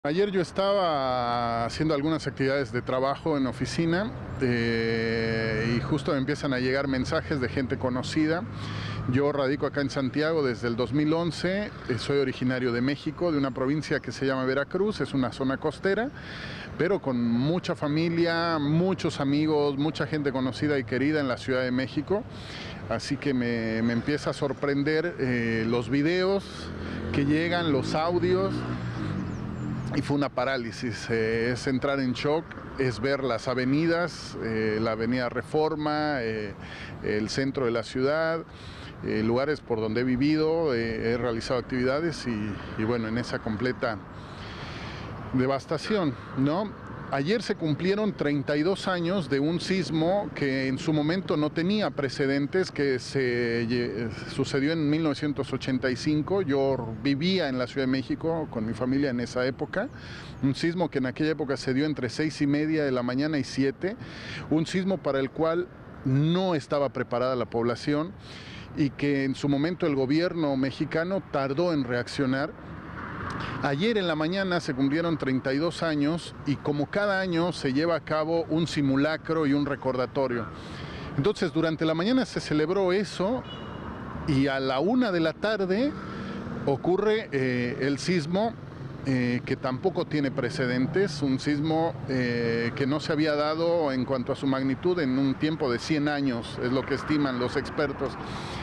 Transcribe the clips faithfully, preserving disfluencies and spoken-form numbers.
Ayer yo estaba haciendo algunas actividades de trabajo en oficina eh, y justo me empiezan a llegar mensajes de gente conocida. Yo radico acá en Santiago desde el dos mil once, eh, soy originario de México, de una provincia que se llama Veracruz, es una zona costera, pero con mucha familia, muchos amigos, mucha gente conocida y querida en la Ciudad de México. Así que me, me empieza a sorprender eh, los videos que llegan, los audios. Y fue una parálisis, eh, es entrar en shock, es ver las avenidas, eh, la avenida Reforma, eh, el centro de la ciudad, eh, lugares por donde he vivido, eh, he realizado actividades y, y bueno, en esa completa devastación, ¿no? Ayer se cumplieron treinta y dos años de un sismo que en su momento no tenía precedentes, que se sucedió en mil novecientos ochenta y cinco. Yo vivía en la Ciudad de México con mi familia en esa época. Un sismo que en aquella época se dio entre seis y media de la mañana y siete. Un sismo para el cual no estaba preparada la población y que en su momento el gobierno mexicano tardó en reaccionar. Ayer en la mañana se cumplieron treinta y dos años y como cada año se lleva a cabo un simulacro y un recordatorio. Entonces durante la mañana se celebró eso y a la una de la tarde ocurre eh, el sismo eh, que tampoco tiene precedentes, un sismo eh, que no se había dado en cuanto a su magnitud en un tiempo de cien años, es lo que estiman los expertos.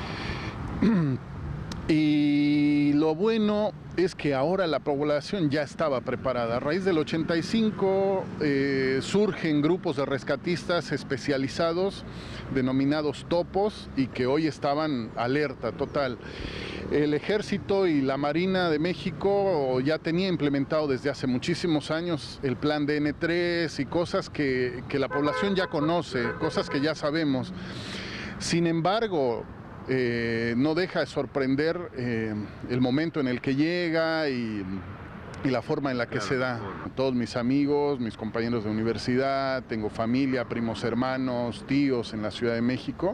Y lo bueno es que ahora la población ya estaba preparada. A raíz del ochenta y cinco eh, surgen grupos de rescatistas especializados, denominados topos, y que hoy estaban alerta total. El Ejército y la Marina de México ya tenía implementado desde hace muchísimos años el plan D N tres y cosas que, que la población ya conoce, cosas que ya sabemos. Sin embargo, Eh, no deja de sorprender eh, el momento en el que llega y, y la forma en la que claro, se da. Todos mis amigos, mis compañeros de universidad, tengo familia, primos hermanos, tíos en la Ciudad de México.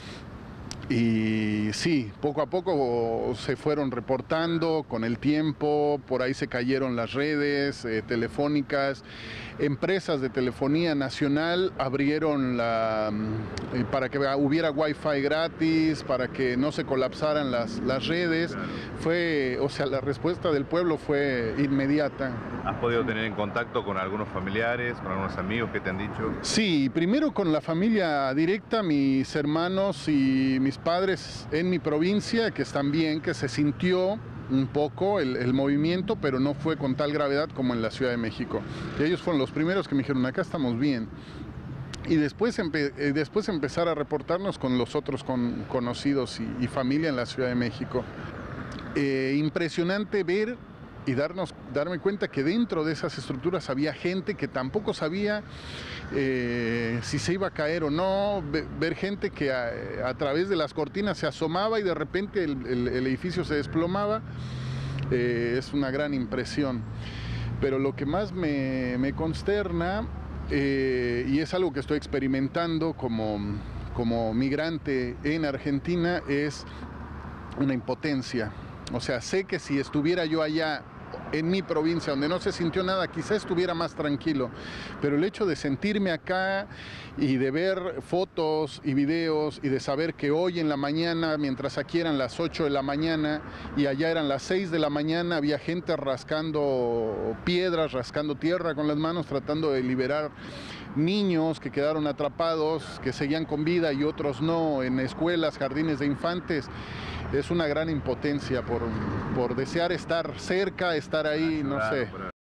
Y sí, poco a poco se fueron reportando con el tiempo, por ahí se cayeron las redes eh, telefónicas, empresas de telefonía nacional abrieron la, eh, para que hubiera wifi gratis, para que no se colapsaran las, las redes. Claro. Fue, o sea, la respuesta del pueblo fue inmediata. ¿Has podido tener en contacto con algunos familiares, con algunos amigos que te han dicho? Sí, primero con la familia directa, mis hermanos y mis padres en mi provincia, que están bien, que se sintió un poco el, el movimiento, pero no fue con tal gravedad como en la Ciudad de México. Y ellos fueron los primeros que me dijeron, acá estamos bien. Y después, empe eh, después empezar a reportarnos con los otros con, conocidos y, y familia en la Ciudad de México. Eh, impresionante ver y darnos, darme cuenta que dentro de esas estructuras había gente que tampoco sabía eh, si se iba a caer o no, ver gente que a, a través de las cortinas se asomaba y de repente el, el, el edificio se desplomaba. Eh, es una gran impresión. Pero lo que más me, me consterna, eh, y es algo que estoy experimentando como, como migrante en Argentina, es una impotencia. O sea, sé que si estuviera yo allá en mi provincia, donde no se sintió nada, quizá estuviera más tranquilo, pero el hecho de sentirme acá y de ver fotos y videos y de saber que hoy en la mañana, mientras aquí eran las ocho de la mañana y allá eran las seis de la mañana, había gente rascando piedras, rascando tierra con las manos, tratando de liberar niños que quedaron atrapados, que seguían con vida y otros no, en escuelas, jardines de infantes. Es una gran impotencia por, por desear estar cerca, estar ahí, no sé.